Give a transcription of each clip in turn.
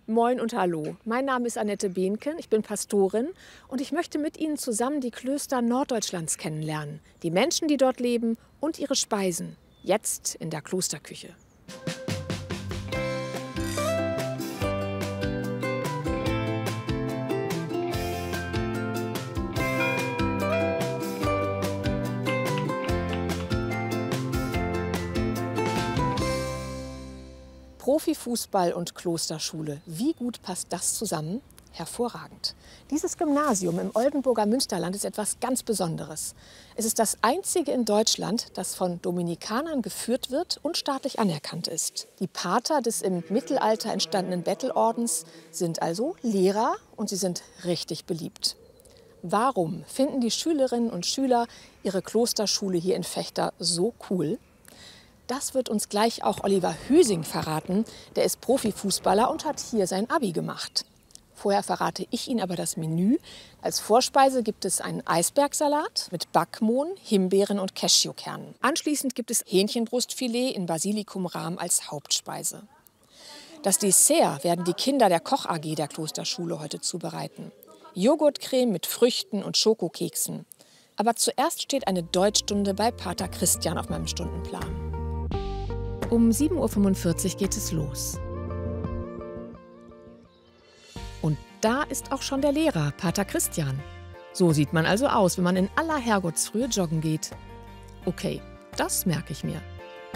Moin und hallo, mein Name ist Annette Behnken, ich bin Pastorin und ich möchte mit Ihnen zusammen die Klöster Norddeutschlands kennenlernen, die Menschen, die dort leben und ihre Speisen, jetzt in der Klosterküche. Profifußball und Klosterschule, wie gut passt das zusammen? Hervorragend. Dieses Gymnasium im Oldenburger Münsterland ist etwas ganz Besonderes. Es ist das einzige in Deutschland, das von Dominikanern geführt wird und staatlich anerkannt ist. Die Pater des im Mittelalter entstandenen Bettelordens sind also Lehrer und sie sind richtig beliebt. Warum finden die Schülerinnen und Schüler ihre Klosterschule hier in Vechta so cool? Das wird uns gleich auch Oliver Hüsing verraten. Der ist Profifußballer und hat hier sein Abi gemacht. Vorher verrate ich Ihnen aber das Menü. Als Vorspeise gibt es einen Eisbergsalat mit Backmohn, Himbeeren und Cashewkernen. Anschließend gibt es Hähnchenbrustfilet in Basilikumrahm als Hauptspeise. Das Dessert werden die Kinder der Koch AG der Klosterschule heute zubereiten. Joghurtcreme mit Früchten und Schokokeksen. Aber zuerst steht eine Deutschstunde bei Pater Christian auf meinem Stundenplan. Um 7:45 Uhr geht es los. Und da ist auch schon der Lehrer, Pater Christian. So sieht man also aus, wenn man in aller Herrgottsfrühe joggen geht. Okay, das merke ich mir.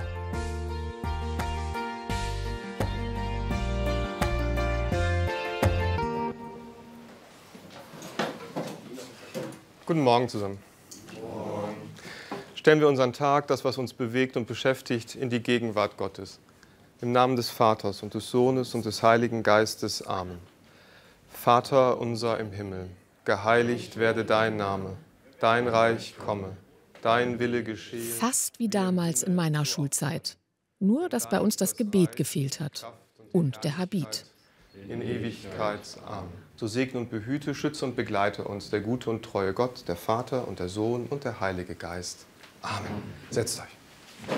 Guten Morgen zusammen. Stellen wir unseren Tag, das, was uns bewegt und beschäftigt, in die Gegenwart Gottes. Im Namen des Vaters und des Sohnes und des Heiligen Geistes. Amen. Vater unser im Himmel, geheiligt werde dein Name, dein Reich komme, dein Wille geschehe. Fast wie damals in meiner Schulzeit. Nur, dass bei uns das Gebet gefehlt hat. Und der Habit. In Ewigkeit. Amen. So segne und behüte, schütze und begleite uns der gute und treue Gott, der Vater und der Sohn und der Heilige Geist. Amen. Setzt euch.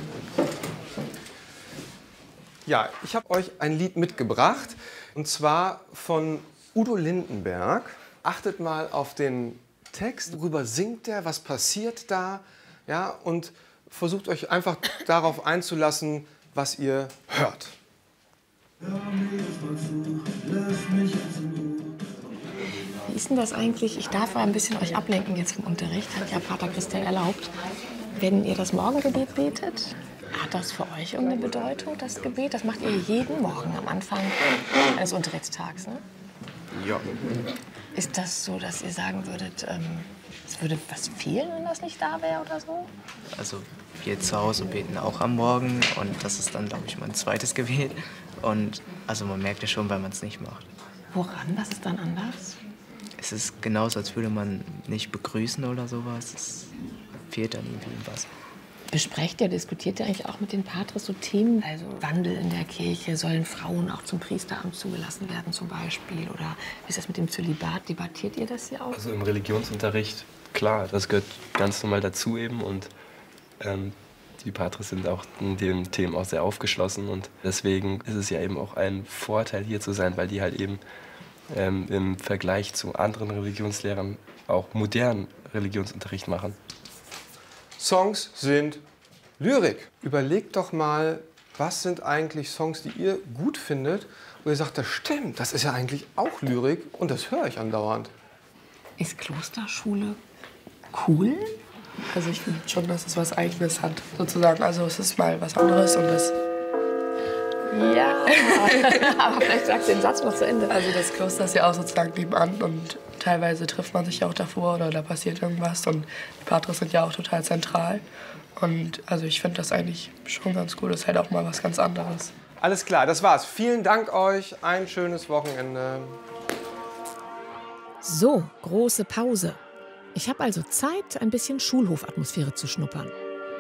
Ja, ich habe euch ein Lied mitgebracht, und zwar von Udo Lindenberg. Achtet mal auf den Text, worüber singt er, was passiert da, ja, und versucht euch einfach darauf einzulassen, was ihr hört. Wie ist denn das eigentlich? Ich darf mal ein bisschen euch ablenken jetzt im Unterricht, hat ja Pater Christian erlaubt. Wenn ihr das Morgengebet betet, hat das für euch irgendeine Bedeutung, das Gebet? Das macht ihr jeden Morgen am Anfang eines Unterrichtstags, ne? Ja. Ist das so, dass ihr sagen würdet, es würde was fehlen, wenn das nicht da wäre oder so? Also wir zu Hause beten auch am Morgen und das ist dann, glaube ich, mein zweites Gebet. Und also man merkt ja schon, weil man es nicht macht. Woran? Was ist dann anders? Es ist genauso, als würde man nicht begrüßen oder sowas. Es fehlt dann irgendwie was. Besprecht ihr, diskutiert ihr eigentlich auch mit den Patres so Themen? Also Wandel in der Kirche, sollen Frauen auch zum Priesteramt zugelassen werden zum Beispiel? Oder wie ist das mit dem Zölibat? Debattiert ihr das hier auch? Also im Religionsunterricht, klar, das gehört ganz normal dazu eben. Und die Patres sind auch in den Themen auch sehr aufgeschlossen. Und deswegen ist es ja eben auch ein Vorteil, hier zu sein, weil die halt eben im Vergleich zu anderen Religionslehrern auch modernen Religionsunterricht machen. Songs sind Lyrik. Überlegt doch mal, was sind eigentlich Songs, die ihr gut findet, wo ihr sagt, das stimmt, das ist ja eigentlich auch Lyrik und das höre ich andauernd. Ist Klosterschule cool? Also ich finde schon, dass es was Eigenes hat, sozusagen. Also es ist mal was anderes und das... Ja, aber vielleicht sagst du den Satz noch zu Ende. Also das Kloster ist ja auch sozusagen nebenan und teilweise trifft man sich ja auch davor oder da passiert irgendwas und die Patres sind ja auch total zentral. Und also ich finde das eigentlich schon ganz cool, das ist halt auch mal was ganz anderes. Alles klar, das war's. Vielen Dank euch, ein schönes Wochenende. So, große Pause. Ich habe also Zeit, ein bisschen Schulhofatmosphäre zu schnuppern.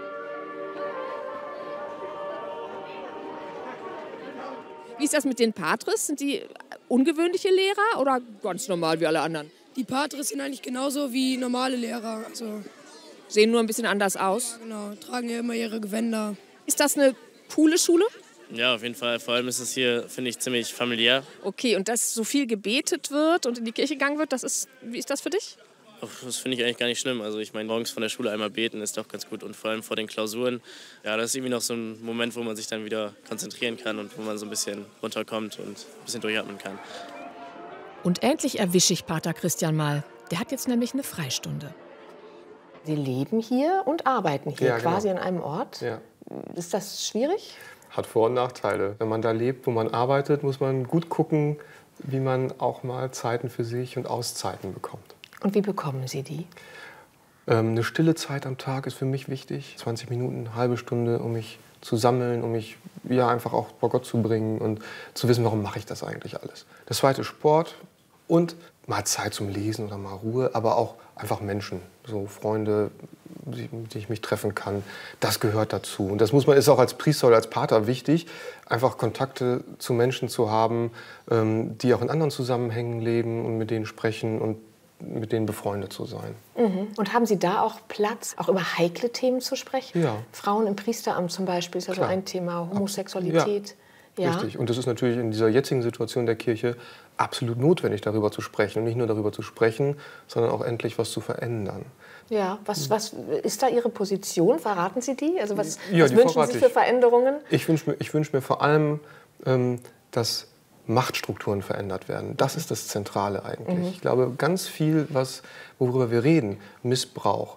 Wie ist das mit den Patres? Sind die ungewöhnliche Lehrer oder ganz normal wie alle anderen? Die Patres sind eigentlich genauso wie normale Lehrer. Also, Sehen nur ein bisschen anders aus. genau, tragen ja immer ihre Gewänder. Ist das eine coole Schule? Ja, auf jeden Fall. Vor allem ist es hier, finde ich, ziemlich familiär. Okay, und dass so viel gebetet wird und in die Kirche gegangen wird, wie ist das für dich? Das finde ich eigentlich gar nicht schlimm. Also ich meine, morgens von der Schule einmal beten ist doch ganz gut. Und vor allem vor den Klausuren, ja, das ist irgendwie noch so ein Moment, wo man sich dann wieder konzentrieren kann und wo man so ein bisschen runterkommt und ein bisschen durchatmen kann. Und endlich erwische ich Pater Christian mal. Der hat jetzt nämlich eine Freistunde. Sie leben hier und arbeiten hier, Ja, quasi genau. an einem Ort. Ja. Ist das schwierig? Hat Vor- und Nachteile. Wenn man da lebt, wo man arbeitet, muss man gut gucken, wie man auch mal Zeiten für sich und Auszeiten bekommt. Und wie bekommen Sie die? Eine stille Zeit am Tag ist für mich wichtig. 20 Minuten, eine halbe Stunde, um mich zu sammeln, um mich einfach auch vor Gott zu bringen und zu wissen, warum mache ich das eigentlich alles. Das zweite Sport und mal Zeit zum Lesen oder mal Ruhe, aber auch einfach Menschen, so Freunde, mit denen ich mich treffen kann. Das gehört dazu. Und das ist auch als Priester oder als Pater wichtig, einfach Kontakte zu Menschen zu haben, die auch in anderen Zusammenhängen leben und mit denen sprechen und mit denen befreundet zu sein. Mhm. Und haben Sie da auch Platz, auch über heikle Themen zu sprechen? Ja. Frauen im Priesteramt zum Beispiel ist ja so Klar. ein Thema, Homosexualität. Ja. Richtig. Und das ist natürlich in dieser jetzigen Situation der Kirche absolut notwendig, darüber zu sprechen. Und nicht nur darüber zu sprechen, sondern auch endlich was zu verändern. Ja, was ist da Ihre Position? Verraten Sie die? Also was Ja, die wünschen verrate Sie ich. für Veränderungen? Ich wünsch mir vor allem, dass Machtstrukturen verändert werden. Das ist das Zentrale eigentlich. Ich glaube, ganz viel, worüber wir reden, Missbrauch,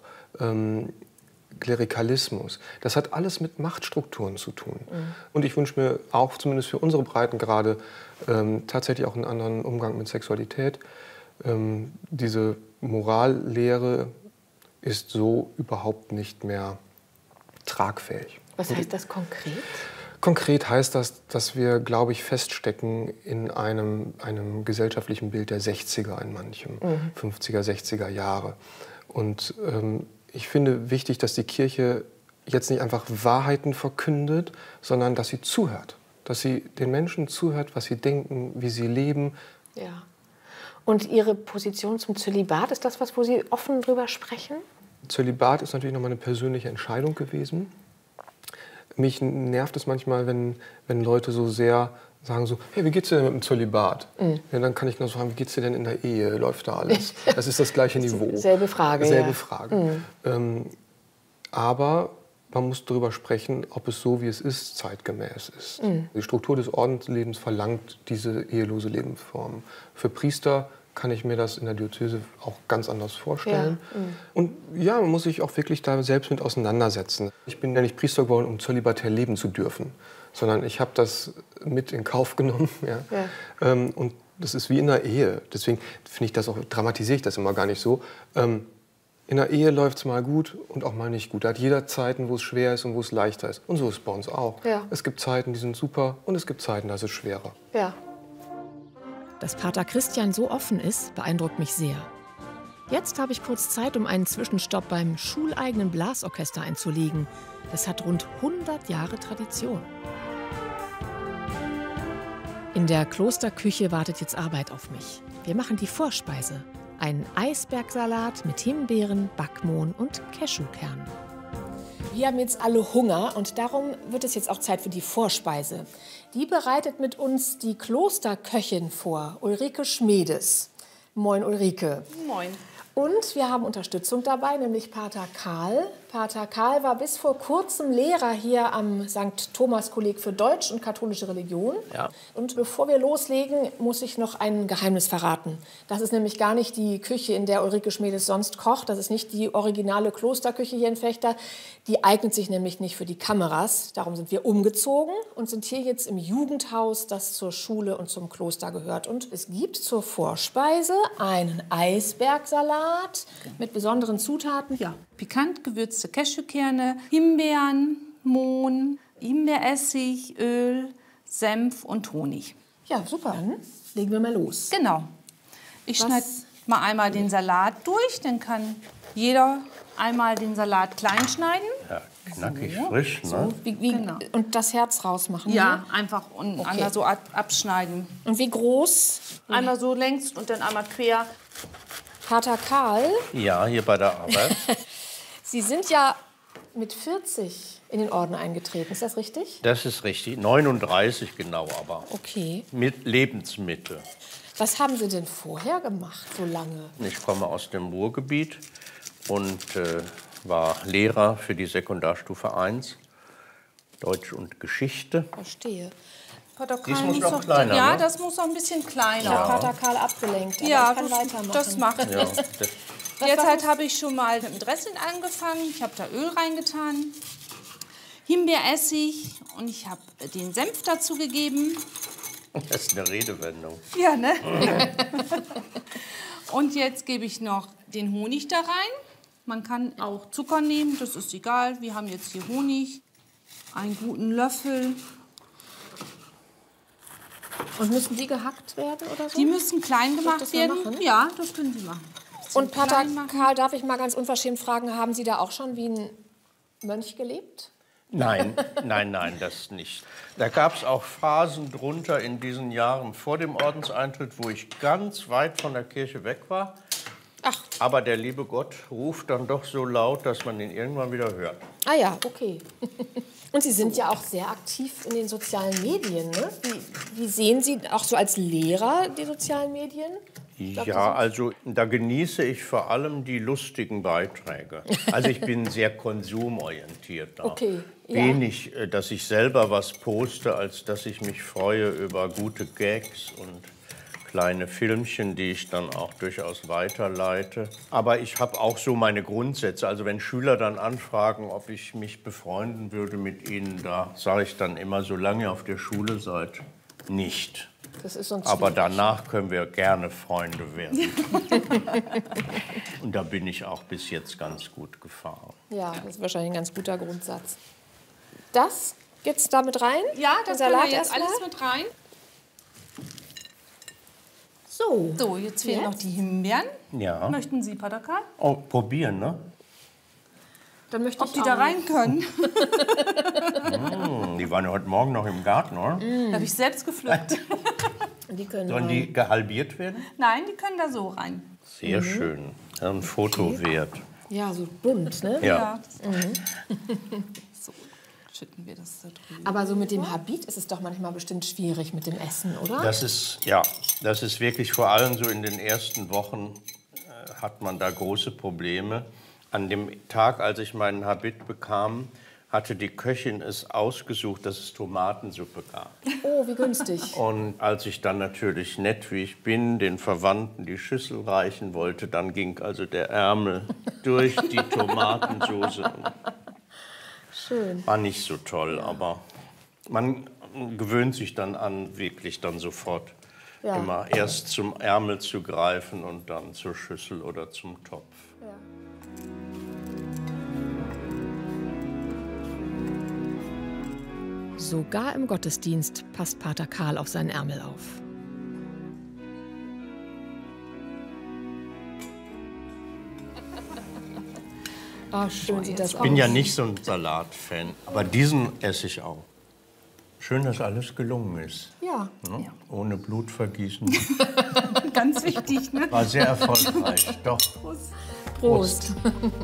Klerikalismus, das hat alles mit Machtstrukturen zu tun. Und ich wünsche mir auch, zumindest für unsere Breitengrade, tatsächlich auch einen anderen Umgang mit Sexualität. Diese Morallehre ist so überhaupt nicht mehr tragfähig. Was heißt das konkret? Konkret heißt das, dass wir, glaube ich, feststecken in einem gesellschaftlichen Bild der 60er in manchem, 50er, 60er Jahre. Und ich finde wichtig, dass die Kirche jetzt nicht einfach Wahrheiten verkündet, sondern dass sie zuhört. Dass sie den Menschen zuhört, was sie denken, wie sie leben. Ja. Und Ihre Position zum Zölibat, ist das was, wo Sie offen drüber sprechen? Zölibat ist natürlich nochmal eine persönliche Entscheidung gewesen. Mich nervt es manchmal, wenn Leute so sehr sagen so, hey, wie geht's dir denn mit dem Zölibat? Ja, dann kann ich nur sagen, wie geht's dir denn in der Ehe? Läuft da alles? Das ist das gleiche Niveau. Selbe Frage, Selbe Frage. Aber man muss darüber sprechen, ob es so, wie es ist, zeitgemäß ist. Die Struktur des Ordenslebens verlangt diese ehelose Lebensform. Für Priester kann ich mir das in der Diözese auch ganz anders vorstellen. Ja. Und ja, man muss sich auch wirklich da selbst mit auseinandersetzen. Ich bin ja nicht Priester geworden, um zölibatär leben zu dürfen, sondern ich habe das mit in Kauf genommen. Ja. Ja. Und das ist wie in der Ehe. Deswegen finde ich das auch, dramatisiere ich das immer gar nicht so. In der Ehe läuft es mal gut und auch mal nicht gut. Da hat jeder Zeiten, wo es schwer ist und wo es leichter ist. Und so ist es bei uns auch. Ja. Es gibt Zeiten, die sind super und es gibt Zeiten, da ist es schwerer. Ja. Dass Pater Christian so offen ist, beeindruckt mich sehr. Jetzt habe ich kurz Zeit, um einen Zwischenstopp beim schuleigenen Blasorchester einzulegen. Das hat rund 100 Jahre Tradition. In der Klosterküche wartet jetzt Arbeit auf mich. Wir machen die Vorspeise. Einen Eisbergsalat mit Himbeeren, Backmohn und Cashewkernen. Wir haben jetzt alle Hunger und darum wird es jetzt auch Zeit für die Vorspeise. Die bereitet mit uns die Klosterköchin vor, Ulrike Schmedes. Moin Ulrike. Moin. Und wir haben Unterstützung dabei, nämlich Pater Karl. Pater Karl war bis vor kurzem Lehrer hier am St. Thomas-Kolleg für Deutsch und katholische Religion. Ja. Und bevor wir loslegen, muss ich noch ein Geheimnis verraten. Das ist nämlich gar nicht die Küche, in der Ulrike Schmedes sonst kocht. Das ist nicht die originale Klosterküche hier in Vechta. Die eignet sich nämlich nicht für die Kameras. Darum sind wir umgezogen und sind hier jetzt im Jugendhaus, das zur Schule und zum Kloster gehört. Und es gibt zur Vorspeise einen Eisbergsalat mit besonderen Zutaten. Ja, pikant gewürzte Cashewkerne, Himbeeren, Mohn, Himbeeressig, Öl, Senf und Honig. Ja, super. Dann legen wir mal los. Genau. Ich schneide mal einmal den Salat durch, dann kann jeder einmal den Salat klein schneiden. Ja, knackig, frisch, ne? Genau. Und das Herz rausmachen? Ja, einfach und einmal so abschneiden. Und wie groß? Einmal so längs und dann einmal quer. Pater Karl? Ja, hier bei der Arbeit. Sie sind ja mit 40 in den Orden eingetreten, ist das richtig? Das ist richtig, 39 genau, aber Okay. mit Lebensmittel. Was haben Sie denn vorher gemacht, so lange? Ich komme aus dem Ruhrgebiet und war Lehrer für die Sekundarstufe 1, Deutsch und Geschichte. Verstehe. Pater Dies Karl muss noch doch- kleiner, Ja, ne? das muss noch ein bisschen kleiner. Ich habe Pater Karl abgelenkt, aber Ja, ich kann weitermachen. das macht Ja, nichts. Jetzt halt habe ich schon mal mit dem Dressing angefangen. Ich habe da Öl reingetan, Himbeeressig und ich habe den Senf dazu gegeben. das ist eine Redewendung. Ja, ne? Und jetzt gebe ich noch den Honig da rein. Man kann auch Zucker nehmen, das ist egal. Wir haben jetzt hier Honig, einen guten Löffel. Und müssen die gehackt werden oder so? Die müssen klein Darf ich gemacht das mal werden. machen? Ja, das können Sie machen. Und Pater klein machen. Karl, darf ich mal ganz unverschämt fragen, haben Sie da auch schon wie ein Mönch gelebt? Nein, nein, das nicht. Da gab es auch Phasen drunter in diesen Jahren vor dem Ordenseintritt, wo ich ganz weit von der Kirche weg war. Ach. Aber der liebe Gott ruft dann doch so laut, dass man ihn irgendwann wieder hört. Ah ja, okay. Und Sie sind ja auch sehr aktiv in den sozialen Medien, ne? Wie sehen Sie auch so als Lehrer die sozialen Medien? Ja, also da genieße ich vor allem die lustigen Beiträge. Also ich bin sehr konsumorientiert da. Okay, ja. Wenig, dass ich selber was poste, als dass ich mich freue über gute Gags und kleine Filmchen, die ich dann auch durchaus weiterleite. Aber ich habe auch so meine Grundsätze. Also wenn Schüler dann anfragen, ob ich mich befreunden würde mit ihnen, da sage ich dann immer, solange ihr auf der Schule seid, nicht. Das ist uns Aber schwierig. danach können wir gerne Freunde werden. Und da bin ich auch bis jetzt ganz gut gefahren. Ja, das ist wahrscheinlich ein ganz guter Grundsatz. Das geht's da mit rein? Ja, das Den können Salat wir jetzt erstmal? alles mit rein. So. So, jetzt fehlen noch die Himbeeren. Ja. Möchten Sie, Pater Karl? Oh, probieren, ne? Dann möchte Ob ich die auch da noch. rein können? Die waren ja heute Morgen noch im Garten, oder? Habe ich selbst gepflückt. Die können Sollen die gehalbiert werden? Nein, die können da so rein. Sehr schön. Ja, ein Foto wert. Ja, so bunt, ne? Ja. So, schütten wir das da drüben. Aber so mit dem Habit ist es doch manchmal bestimmt schwierig mit dem Essen, oder? Das ist wirklich vor allem so in den ersten Wochen hat man da große Probleme. An dem Tag, als ich meinen Habit bekam, hatte die Köchin es ausgesucht, dass es Tomatensuppe gab. Oh, wie günstig. Und als ich dann natürlich nett wie ich bin, den Verwandten die Schüssel reichen wollte, dann ging also der Ärmel durch die Tomatensauce. Schön. War nicht so toll, aber man gewöhnt sich dann an, wirklich dann sofort Ja. immer erst zum Ärmel zu greifen und dann zur Schüssel oder zum Topf. Sogar im Gottesdienst passt Pater Karl auf seinen Ärmel auf. Oh, schön sieht das Ich aus. bin ja nicht so ein Salatfan, aber diesen esse ich auch. Schön, dass alles gelungen ist. Ja. Ne? Ohne Blutvergießen. Ganz wichtig, ne? War sehr erfolgreich. Doch. Prost.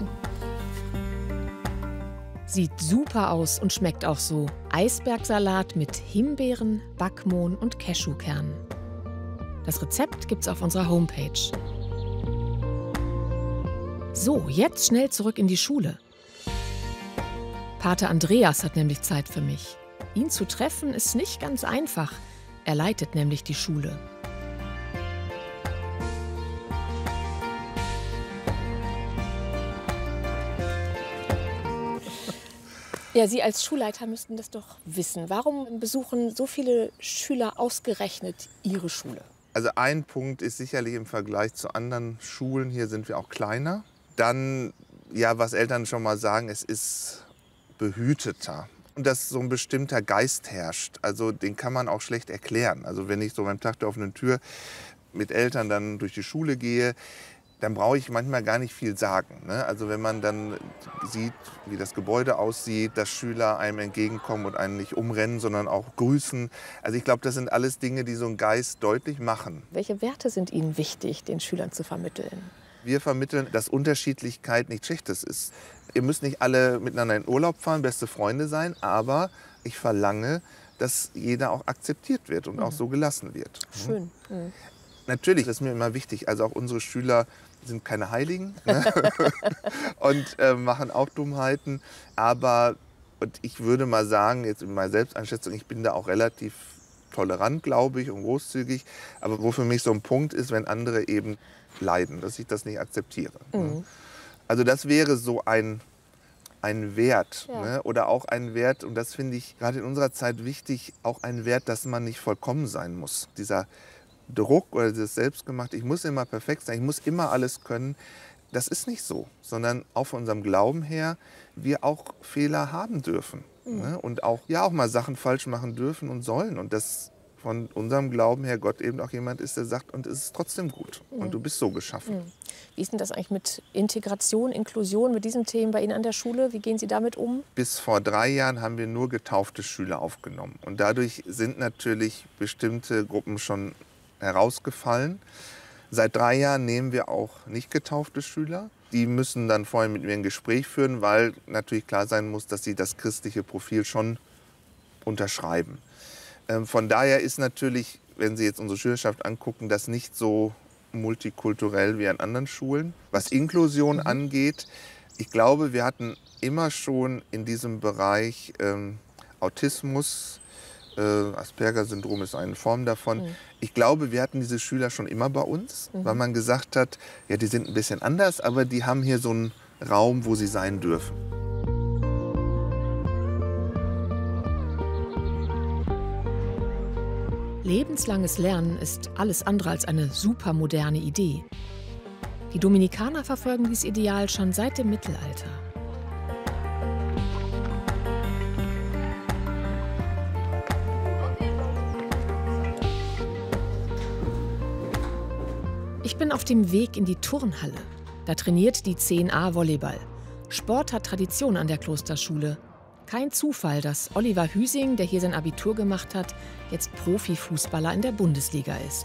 Sieht super aus und schmeckt auch so. Eisbergsalat mit Himbeeren, Backmohn und Cashewkernen. Das Rezept gibt's auf unserer Homepage. So, jetzt schnell zurück in die Schule. Pater Andreas hat nämlich Zeit für mich. Ihn zu treffen ist nicht ganz einfach. Er leitet nämlich die Schule. Ja, Sie als Schulleiter müssten das doch wissen. Warum besuchen so viele Schüler ausgerechnet Ihre Schule? Also ein Punkt ist sicherlich im Vergleich zu anderen Schulen, hier sind wir auch kleiner. Dann, ja, was Eltern schon mal sagen, es ist behüteter. Und dass so ein bestimmter Geist herrscht, also den kann man auch schlecht erklären. Also wenn ich so beim Tag der offenen Tür mit Eltern dann durch die Schule gehe, dann brauche ich manchmal gar nicht viel sagen. Ne? Also wenn man dann sieht, wie das Gebäude aussieht, dass Schüler einem entgegenkommen und einen nicht umrennen, sondern auch grüßen. Also ich glaube, das sind alles Dinge, die so einen Geist deutlich machen. Welche Werte sind Ihnen wichtig, den Schülern zu vermitteln? Wir vermitteln, dass Unterschiedlichkeit nichts Schlechtes ist. Ihr müsst nicht alle miteinander in Urlaub fahren, beste Freunde sein, aber ich verlange, dass jeder auch akzeptiert wird und auch so gelassen wird. Schön. Natürlich, das ist mir immer wichtig, also auch unsere Schüler sind keine Heiligen, ne? Und machen auch Dummheiten, aber und ich würde mal sagen, jetzt in meiner Selbsteinschätzung, ich bin da auch relativ tolerant, glaube ich, und großzügig, aber wo für mich so ein Punkt ist, wenn andere eben leiden, dass ich das nicht akzeptiere. Ne? Also das wäre so ein Wert, ne? Oder auch ein Wert, und das finde ich gerade in unserer Zeit wichtig, auch ein Wert, dass man nicht vollkommen sein muss. Dieser Druck oder das Selbstgemachte, ich muss immer perfekt sein, ich muss immer alles können, das ist nicht so, sondern auch von unserem Glauben her, wir auch Fehler haben dürfen, ne? Und auch, ja, auch mal Sachen falsch machen dürfen und sollen, und das von unserem Glauben her Gott eben auch jemand ist, der sagt, und es ist trotzdem gut und du bist so geschaffen. Wie ist denn das eigentlich mit Integration, Inklusion, mit diesen Themen bei Ihnen an der Schule? Wie gehen Sie damit um? Bis vor 3 Jahren haben wir nur getaufte Schüler aufgenommen. Und dadurch sind natürlich bestimmte Gruppen schon herausgefallen. Seit 3 Jahren nehmen wir auch nicht getaufte Schüler. Die müssen dann vorher mit mir ein Gespräch führen, weil natürlich klar sein muss, dass sie das christliche Profil schon unterschreiben. Von daher ist natürlich, wenn Sie jetzt unsere Schülerschaft angucken, das nicht so multikulturell wie an anderen Schulen. Was Inklusion angeht, ich glaube, wir hatten immer schon in diesem Bereich Autismus, Asperger-Syndrom ist eine Form davon. Ich glaube, wir hatten diese Schüler schon immer bei uns, weil man gesagt hat, ja, die sind ein bisschen anders, aber die haben hier so einen Raum, wo sie sein dürfen. Lebenslanges Lernen ist alles andere als eine supermoderne Idee. Die Dominikaner verfolgen dieses Ideal schon seit dem Mittelalter. Ich bin auf dem Weg in die Turnhalle. Da trainiert die 10a Volleyball. Sport hat Tradition an der Klosterschule. Kein Zufall, dass Oliver Hüsing, der hier sein Abitur gemacht hat, jetzt Profifußballer in der Bundesliga ist.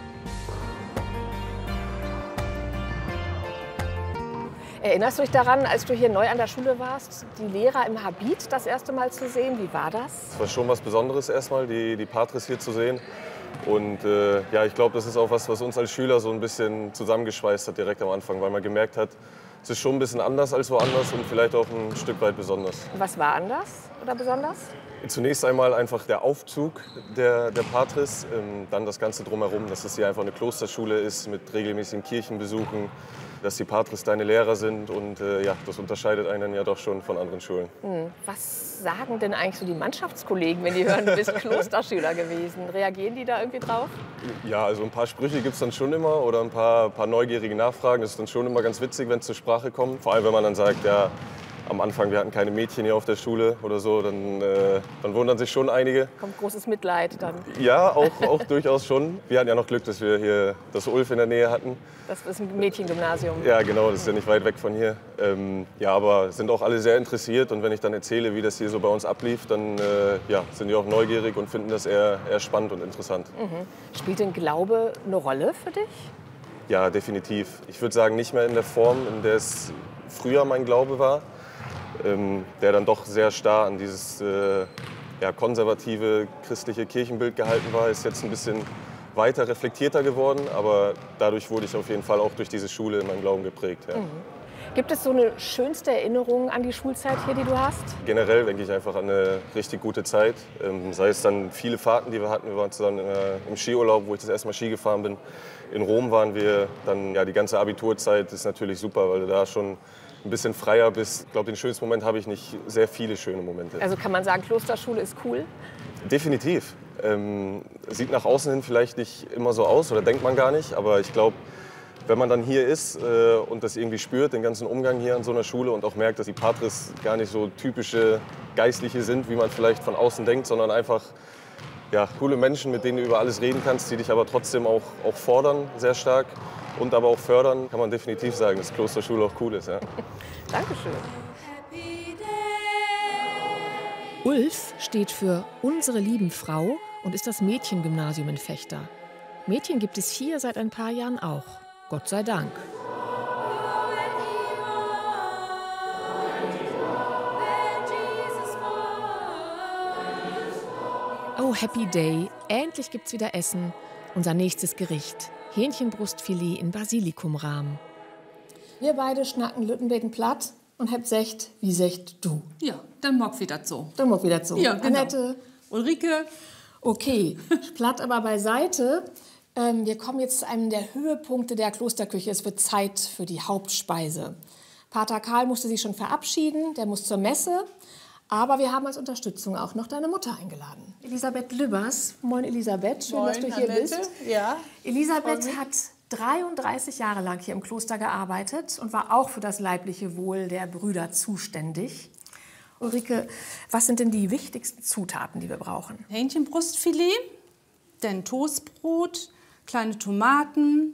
Erinnerst du dich daran, als du hier neu an der Schule warst, die Lehrer im Habit das erste Mal zu sehen? Wie war das? Es war schon was Besonderes erstmal, die Patres hier zu sehen. Und ja, ich glaube, das ist auch was uns als Schüler so ein bisschen zusammengeschweißt hat direkt am Anfang, weil man gemerkt hat, es ist schon ein bisschen anders als woanders und vielleicht auch ein Stück weit besonders. Was war anders oder besonders? Zunächst einmal einfach der Aufzug der Patres, dann das Ganze drumherum, dass es hier einfach eine Klosterschule ist mit regelmäßigen Kirchenbesuchen, dass die Patres deine Lehrer sind und ja, das unterscheidet einen ja doch schon von anderen Schulen. Was sagen denn eigentlich so die Mannschaftskollegen, wenn die hören, du bist Klosterschüler gewesen? Reagieren die da irgendwie drauf? Ja, also ein paar Sprüche gibt es dann schon immer oder ein paar neugierige Nachfragen. Das ist dann schon immer ganz witzig, wenn es zur Sprache kommt. Vor allem, wenn man dann sagt, ja, am Anfang, wir hatten keine Mädchen hier auf der Schule oder so, dann wundern sich schon einige. Kommt großes Mitleid dann? Ja, auch durchaus schon. Wir hatten ja noch Glück, dass wir hier das Ulf in der Nähe hatten. Das ist ein Mädchengymnasium. Ja, genau, das ist ja nicht weit weg von hier. Ja, aber sind auch alle sehr interessiert und wenn ich dann erzähle, wie das hier so bei uns ablief, dann ja, sind die auch neugierig und finden das eher spannend und interessant. Spielt denn Glaube eine Rolle für dich? Ja, definitiv. Ich würde sagen, nicht mehr in der Form, in der es früher mein Glaube war. Der dann doch sehr starr an dieses ja, konservative christliche Kirchenbild gehalten war, ist jetzt ein bisschen weiter reflektierter geworden, aber dadurch wurde ich auf jeden Fall auch durch diese Schule in meinem Glauben geprägt. Ja. Gibt es so eine schönste Erinnerung an die Schulzeit hier, die du hast? Generell denke ich einfach an eine richtig gute Zeit, sei es dann viele Fahrten, die wir hatten. Wir waren zusammen im Skiurlaub, wo ich das erste Mal Ski gefahren bin. In Rom waren wir, dann ja, die ganze Abiturzeit ist natürlich super, weil du da schon ein bisschen freier bist. Ich glaube, den schönsten Moment habe ich nicht, sehr viele schöne Momente. Also kann man sagen, Klosterschule ist cool? Definitiv. Sieht nach außen hin vielleicht nicht immer so aus oder denkt man gar nicht, aber ich glaube, wenn man dann hier ist und das irgendwie spürt, den ganzen Umgang hier an so einer Schule und auch merkt, dass die Patres gar nicht so typische Geistliche sind, wie man vielleicht von außen denkt, sondern einfach ja, coole Menschen, mit denen du über alles reden kannst, die dich aber trotzdem auch fordern, sehr stark. Und aber auch fördern, kann man definitiv sagen, dass Klosterschule auch cool ist. Ja. Dankeschön. Ulf steht für Unsere lieben Frau und ist das Mädchengymnasium in Vechta. Mädchen gibt es hier seit ein paar Jahren auch. Gott sei Dank. Hallo, Happy Day. Endlich gibt's wieder Essen. Unser nächstes Gericht. Hähnchenbrustfilet in Basilikumrahmen. Wir beide schnacken Lüttenbecken platt und hab secht, wie secht du? Ja, dann mag wieder so. Dann mag wieder so. Ja, genau. Annette. Ulrike. Okay, platt aber beiseite. Wir kommen jetzt zu einem der Höhepunkte der Klosterküche. Es wird Zeit für die Hauptspeise. Pater Karl musste sich schon verabschieden, der muss zur Messe. Aber wir haben als Unterstützung auch noch deine Mutter eingeladen. Elisabeth Lübbers. Moin Elisabeth, schön, dass du hier bist. Ja. Elisabeth hat 33 Jahre lang hier im Kloster gearbeitet und war auch für das leibliche Wohl der Brüder zuständig. Ulrike, was sind denn die wichtigsten Zutaten, die wir brauchen? Hähnchenbrustfilet, dann Toastbrot, kleine Tomaten,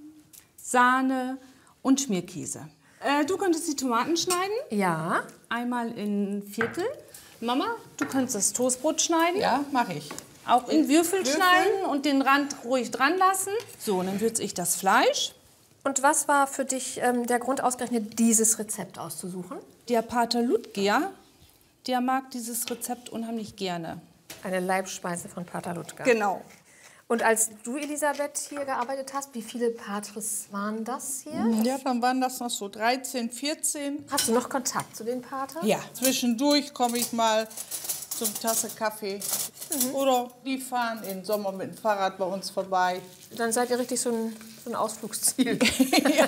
Sahne und Schmierkäse. Du könntest die Tomaten schneiden. Ja. Einmal in Viertel. Mama, du könntest das Toastbrot schneiden. Ja, mache ich. Auch in Würfel schneiden und den Rand ruhig dran lassen. So, und dann würze ich das Fleisch. Und was war für dich der Grund, ausgerechnet dieses Rezept auszusuchen? Der Pater Ludger, der mag dieses Rezept unheimlich gerne. Eine Leibspeise von Pater Ludger. Genau. Und als du, Elisabeth, hier gearbeitet hast, wie viele Patres waren das hier? Ja, dann waren das noch so 13, 14. Hast du noch Kontakt zu den Paters? Ja, zwischendurch komme ich mal zum Tasse Kaffee. Oder die fahren im Sommer mit dem Fahrrad bei uns vorbei. Dann seid ihr richtig so ein Ausflugsziel. Ja.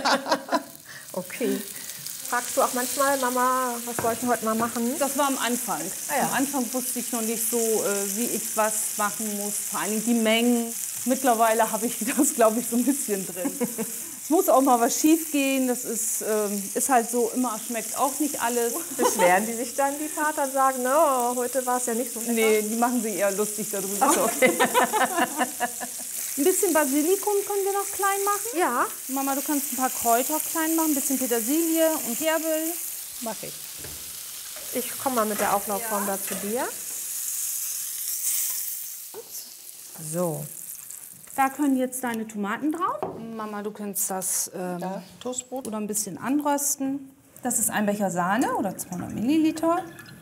Okay. Fragst du auch manchmal, Mama, was wollten wir heute mal machen? Das war am Anfang. Ah, ja. Am Anfang wusste ich noch nicht so, wie ich was machen muss. Vor allem die Mengen. Mittlerweile habe ich das, glaube ich, so ein bisschen drin. Es muss auch mal was schief gehen. Das ist halt so, immer schmeckt auch nicht alles. Beschweren die sich dann, die Pater, und sagen, no, heute war es ja nicht so lecker? Nee, die machen sich eher lustig darüber. Ach so, okay. Ein bisschen Basilikum können wir noch klein machen. Ja. Mama, du kannst ein paar Kräuter klein machen, ein bisschen Petersilie und Kerbel. Mach ich. Ich komme mal mit der Auflaufform da zu dir. So. Da können jetzt deine Tomaten drauf. Mama, du kannst das Toastbrot oder ein bisschen anrösten. Das ist ein Becher Sahne oder 200 Milliliter.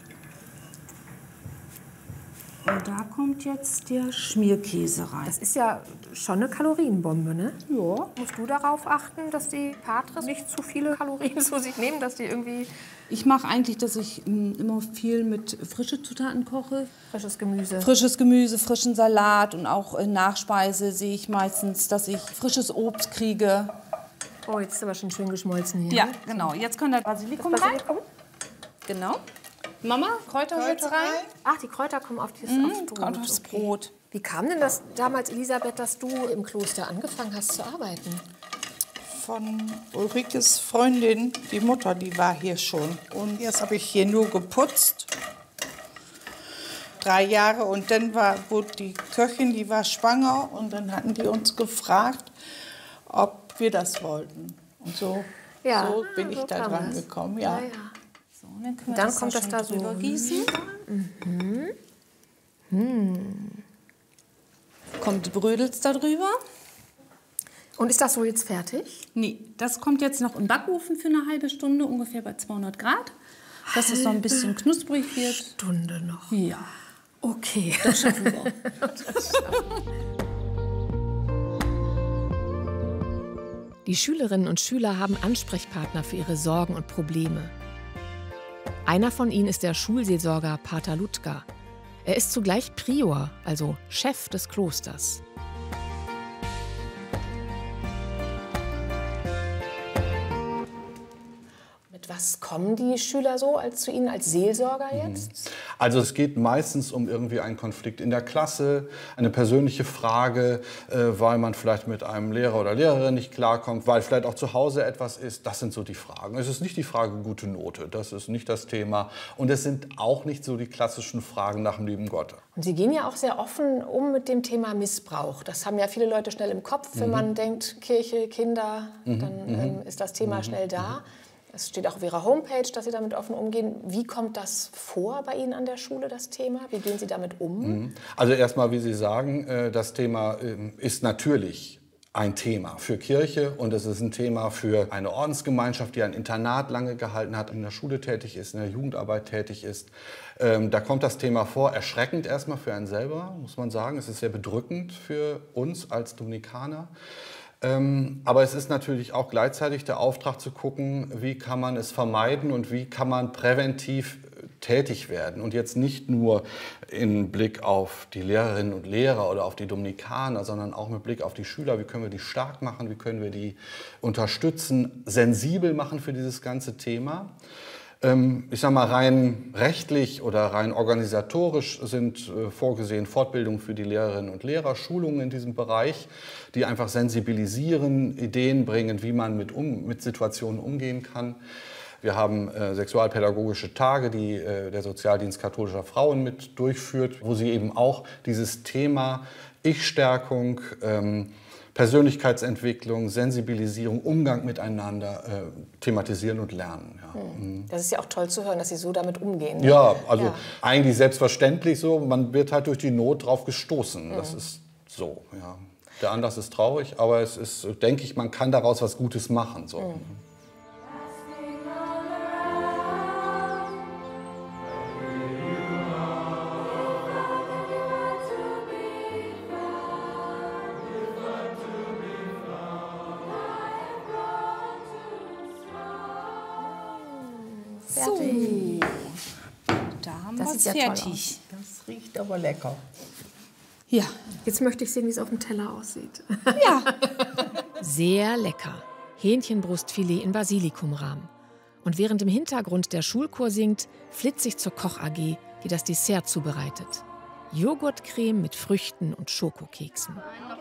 Und da kommt jetzt der Schmierkäse rein. Das ist ja schon eine Kalorienbombe, ne? Ja. Musst du darauf achten, dass die Patres nicht zu viele Kalorien zu sich nehmen, dass die irgendwie... Ich mache eigentlich, dass ich immer viel mit frischen Zutaten koche. Frisches Gemüse. Frisches Gemüse, frischen Salat und auch in Nachspeise sehe ich meistens, dass ich frisches Obst kriege. Oh, jetzt ist aber schon schön geschmolzen hier. Ja, genau. Jetzt kommt der Basilikum rein. Genau. Mama, Kräuter rein. Ach, die Kräuter kommen auf aufs Brot. Kommt aufs Brot. Wie kam denn das damals, Elisabeth, dass du im Kloster angefangen hast zu arbeiten? von Ulrikes Freundin, die Mutter, die war hier schon. Und erst habe ich hier nur geputzt. 3 Jahre und dann wurde die Köchin, die war schwanger und dann hatten die uns gefragt, ob wir das wollten. Und so, so bin ich da dran gekommen. Ja. So, und dann kommt das da so gießen. Kommt Brödels da drüber. Und ist das so jetzt fertig? Nee, das kommt jetzt noch im Backofen für eine halbe Stunde, ungefähr bei 200 Grad. Dass es noch ein bisschen knusprig wird. Stunde noch? Ja. Okay. Das schaffen wir. Die Schülerinnen und Schüler haben Ansprechpartner für ihre Sorgen und Probleme. Einer von ihnen ist der Schulseelsorger Pater Ludger. Er ist zugleich Prior, also Chef des Klosters. Mit was kommen die Schüler so zu Ihnen als Seelsorger jetzt? Also es geht meistens um irgendwie einen Konflikt in der Klasse, eine persönliche Frage, weil man vielleicht mit einem Lehrer oder Lehrerin nicht klarkommt, weil vielleicht auch zu Hause etwas ist. Das sind so die Fragen. Es ist nicht die Frage gute Note, das ist nicht das Thema. Und es sind auch nicht so die klassischen Fragen nach dem lieben Gott. Und Sie gehen ja auch sehr offen um mit dem Thema Missbrauch. Das haben ja viele Leute schnell im Kopf, wenn man denkt, Kirche, Kinder, dann ist das Thema schnell da. Es steht auch auf Ihrer Homepage, dass Sie damit offen umgehen. Wie kommt das vor bei Ihnen an der Schule, das Thema? Wie gehen Sie damit um? Also erstmal, wie Sie sagen, das Thema ist natürlich ein Thema für Kirche und es ist ein Thema für eine Ordensgemeinschaft, die ein Internat lange gehalten hat, in der Schule tätig ist, in der Jugendarbeit tätig ist. Da kommt das Thema vor, erschreckend erstmal für einen selber, muss man sagen. Es ist sehr bedrückend für uns als Dominikaner. Aber es ist natürlich auch gleichzeitig der Auftrag zu gucken, wie kann man es vermeiden und wie kann man präventiv tätig werden. Und jetzt nicht nur in Blick auf die Lehrerinnen und Lehrer oder auf die Dominikaner, sondern auch mit Blick auf die Schüler. Wie können wir die stark machen, wie können wir die unterstützen, sensibel machen für dieses ganze Thema. Ich sage mal, rein rechtlich oder rein organisatorisch sind vorgesehen Fortbildungen für die Lehrerinnen und Lehrer, Schulungen in diesem Bereich, die einfach sensibilisieren, Ideen bringen, wie man mit Situationen umgehen kann. Wir haben sexualpädagogische Tage, die der Sozialdienst katholischer Frauen mit durchführt, wo sie eben auch dieses Thema Ich-Stärkung, Persönlichkeitsentwicklung, Sensibilisierung, Umgang miteinander thematisieren und lernen. Ja. Das ist ja auch toll zu hören, dass Sie so damit umgehen. Ne? Ja, also eigentlich selbstverständlich so. Man wird halt durch die Not drauf gestoßen. Das ist so. Ja. Der Anlass ist traurig, aber es ist, denke ich, man kann daraus was Gutes machen. So. So, da haben wir es fertig. Das riecht aber lecker. Ja, jetzt möchte ich sehen, wie es auf dem Teller aussieht. Ja. Sehr lecker. Hähnchenbrustfilet in Basilikumrahm. Und während im Hintergrund der Schulchor singt, flitze ich zur Koch AG, die das Dessert zubereitet. Joghurtcreme mit Früchten und Schokokeksen.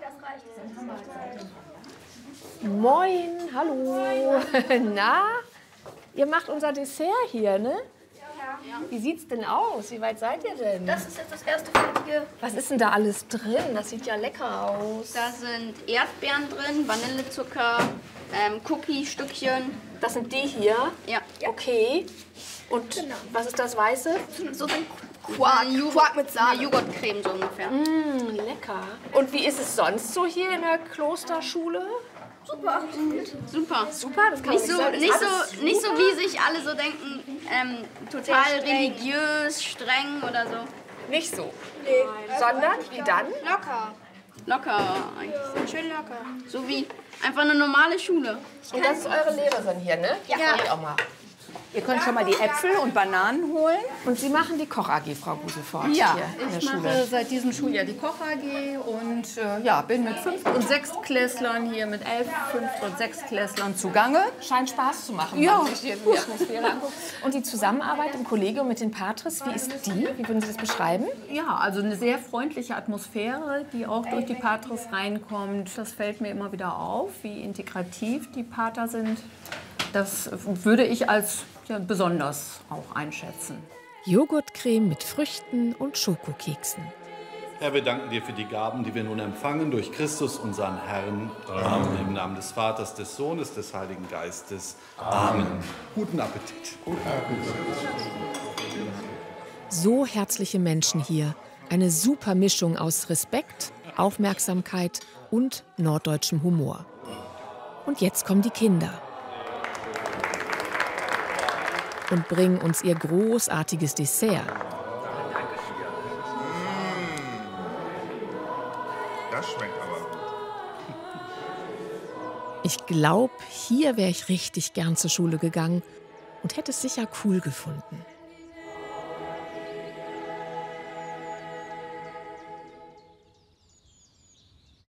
Moin, hallo. Na? Ihr macht unser Dessert hier, ne? Ja. Wie sieht's denn aus? Wie weit seid ihr denn? Das ist jetzt das erste fertige. Was ist denn da alles drin? Das sieht ja lecker aus. Da sind Erdbeeren drin, Vanillezucker, Cookie-Stückchen. Das sind die hier? Ja. Okay. Und was ist das Weiße? So ein Quark mit Sahne. Joghurtcreme so ungefähr. Lecker. Und wie ist es sonst so hier in der Klosterschule? Super. Super. Super, das kann nicht so wie sich alle so denken, total religiös, streng oder so. Nicht so. Nee. Sondern wie dann? Locker eigentlich. Schön locker. So wie einfach eine normale Schule. Und das ist eure Lehrerin hier, ne? Ja. Ich auch mal. Ihr könnt schon mal die Äpfel und Bananen holen. Und Sie machen die Koch AG, Frau Busefort, Ja, hier in der ich Schule. mache seit diesem Schuljahr die Koch AG und bin mit 5. und 6. Klässlern hier mit 11, 5. und 6. Klässlern zugange. Scheint Spaß zu machen, Ja. wenn man sich hier die Atmosphäre anguckt. Und die Zusammenarbeit im Kollegium mit den Patres, wie ist die? Wie würden Sie das beschreiben? Ja, also eine sehr freundliche Atmosphäre, die auch durch die Patres reinkommt. Das fällt mir immer wieder auf, wie integrativ die Pater sind. Das würde ich als besonders auch einschätzen. Joghurtcreme mit Früchten und Schokokeksen. Herr, wir danken dir für die Gaben, die wir nun empfangen durch Christus, unseren Herrn. Amen. Im Namen des Vaters, des Sohnes, des Heiligen Geistes. Amen. Guten Appetit. Guten Appetit. So herzliche Menschen hier. Eine super Mischung aus Respekt, Aufmerksamkeit und norddeutschem Humor. Und jetzt kommen die Kinder und bringen uns ihr großartiges Dessert. Das schmeckt aber gut. Ich glaube, hier wäre ich richtig gern zur Schule gegangen und hätte es sicher cool gefunden.